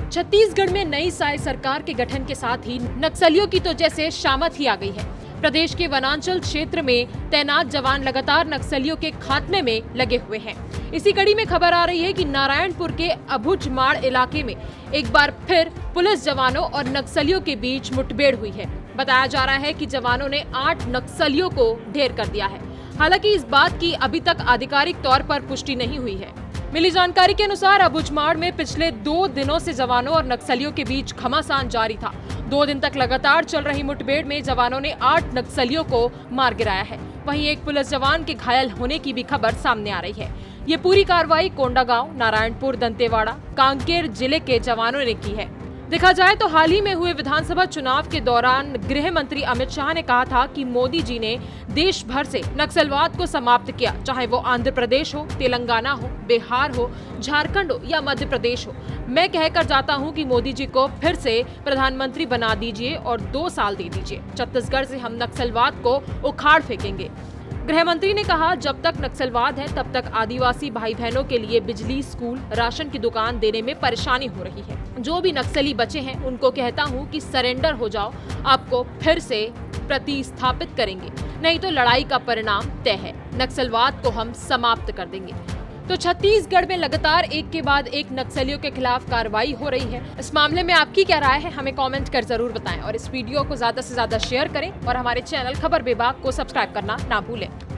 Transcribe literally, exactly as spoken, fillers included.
छत्तीसगढ़ में नई साय सरकार के गठन के साथ ही नक्सलियों की तो जैसे शामत ही आ गई है। प्रदेश के वनांचल क्षेत्र में तैनात जवान लगातार नक्सलियों के खात्मे में लगे हुए हैं। इसी कड़ी में खबर आ रही है कि नारायणपुर के अबुझमाड़ इलाके में एक बार फिर पुलिस जवानों और नक्सलियों के बीच मुठभेड़ हुई है। बताया जा रहा है कि जवानों ने आठ नक्सलियों को ढेर कर दिया है। हालांकि इस बात की अभी तक आधिकारिक तौर पर पुष्टि नहीं हुई है। मिली जानकारी के अनुसार अबुझमाड़ में पिछले दो दिनों से जवानों और नक्सलियों के बीच घमासान जारी था। दो दिन तक लगातार चल रही मुठभेड़ में जवानों ने आठ नक्सलियों को मार गिराया है। वहीं एक पुलिस जवान के घायल होने की भी खबर सामने आ रही है। ये पूरी कार्रवाई कोंडागांव, नारायणपुर, दंतेवाड़ा, कांकेर जिले के जवानों ने की है। देखा जाए तो हाल ही में हुए विधानसभा चुनाव के दौरान गृह मंत्री अमित शाह ने कहा था कि मोदी जी ने देश भर से नक्सलवाद को समाप्त किया, चाहे वो आंध्र प्रदेश हो, तेलंगाना हो, बिहार हो, झारखंड हो या मध्य प्रदेश हो। मैं कहकर जाता हूं कि मोदी जी को फिर से प्रधानमंत्री बना दीजिए और दो साल दे दीजिए। छत्तीसगढ़ से हम नक्सलवाद को उखाड़ फेंकेंगे। गृह मंत्री ने कहा, जब तक नक्सलवाद है तब तक आदिवासी भाई बहनों के लिए बिजली, स्कूल, राशन की दुकान देने में परेशानी हो रही है। जो भी नक्सली बचे हैं उनको कहता हूं कि सरेंडर हो जाओ, आपको फिर से प्रतिस्थापित करेंगे, नहीं तो लड़ाई का परिणाम तय है। नक्सलवाद को हम समाप्त कर देंगे। तो छत्तीसगढ़ में लगातार एक के बाद एक नक्सलियों के खिलाफ कार्रवाई हो रही है। इस मामले में आपकी क्या राय है, हमें कमेंट कर जरूर बताएं और इस वीडियो को ज्यादा से ज्यादा शेयर करें और हमारे चैनल खबर विभाग को सब्सक्राइब करना ना भूलें।